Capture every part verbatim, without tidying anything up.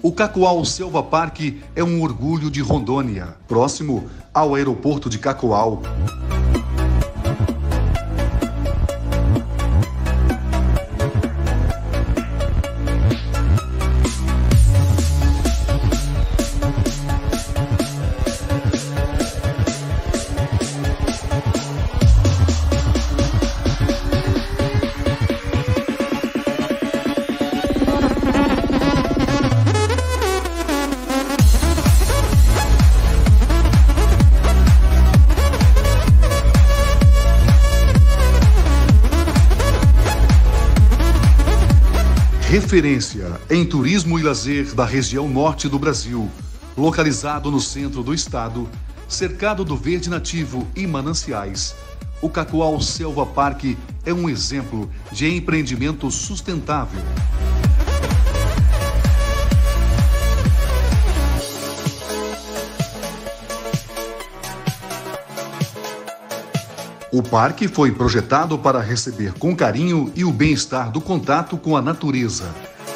O Cacoal Selva Park é um orgulho de Rondônia, próximo ao aeroporto de Cacoal. Referência em turismo e lazer da região norte do Brasil, localizado no centro do estado, cercado do verde nativo e mananciais, o Cacoal Selva Park é um exemplo de empreendimento sustentável. O parque foi projetado para receber com carinho e o bem-estar do contato com a natureza.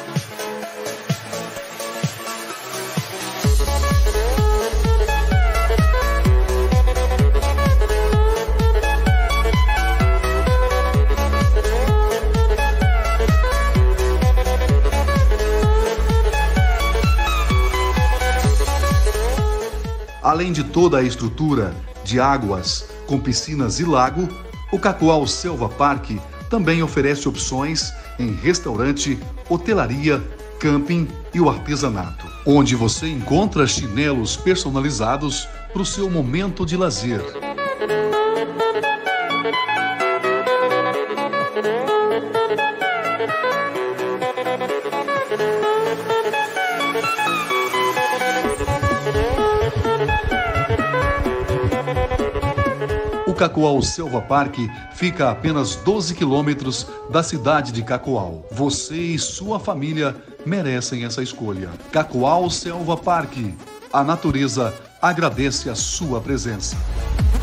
Além de toda a estrutura de águas, com piscinas e lago, o Cacoal Selva Park também oferece opções em restaurante, hotelaria, camping e o artesanato, onde você encontra chinelos personalizados para o seu momento de lazer. O Cacoal Selva Park fica a apenas doze quilômetros da cidade de Cacoal. Você e sua família merecem essa escolha. Cacoal Selva Park. A natureza agradece a sua presença.